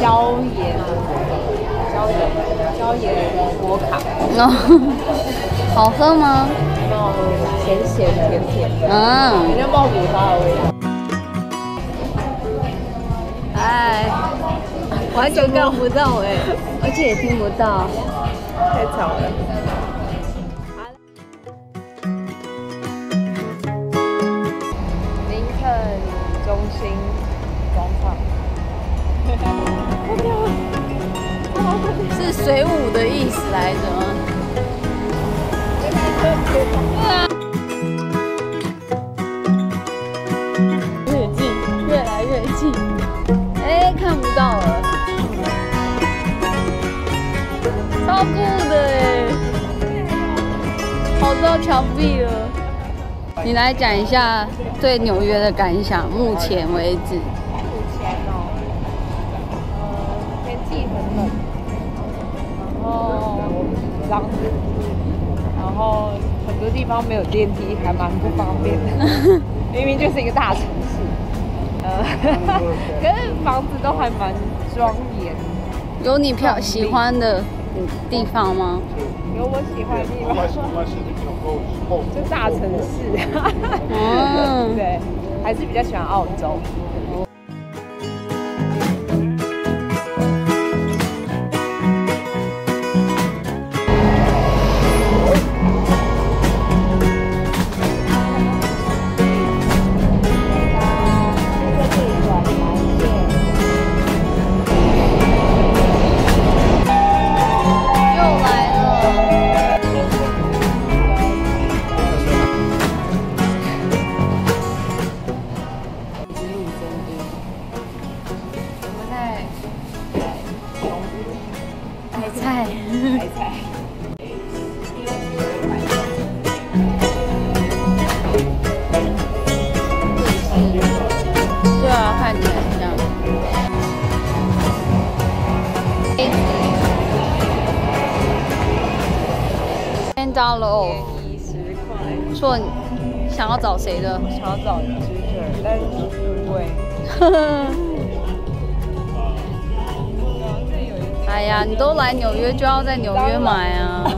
椒盐摩卡， 好喝吗？ 然后咸咸甜甜的，有点爆米花的味道。 哎，完全看不到哎，而且也听不到， 太吵了。林肯中心广场。 是水舞的意思来着吗？越近，越来越近。哎，看不到了，超酷的哎！跑到墙壁了。你来讲一下对纽约的感想，目前为止。 目前哦，天气很冷，然后脏，然后很多地方没有电梯，还蛮不方便的。明明就是一个大城市，可是房子都还蛮庄严。 有你喜欢的地方吗？ 有我喜欢的地方，就大城市。对，还是比较喜欢澳洲。海菜， 对啊，看起来是这样。$10 off， 便宜10块。 说你想要找谁的？ 想要找 Ginger， 但是不贵。 哎呀，你都来纽约就要在纽约买啊！